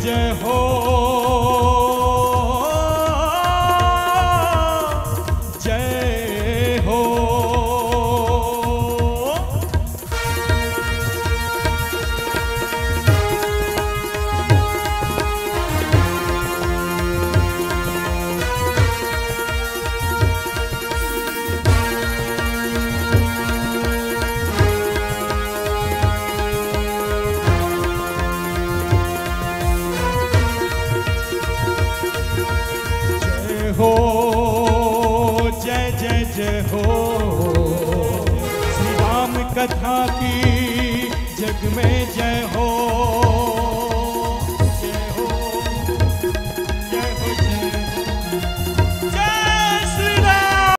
जय हो, जय हो। हो जय जय जय हो, श्री राम कथा की जग में जय हो।